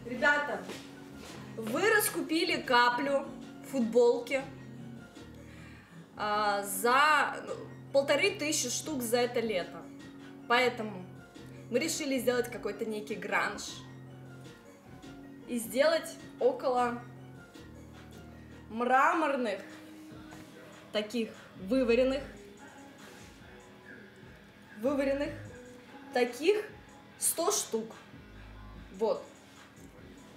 Ребята, вы раскупили каплю футболки за 1500 штук за это лето. Поэтому мы решили сделать какой-то некий гранж и сделать около мраморных, таких вываренных, таких 100 штук. Вот.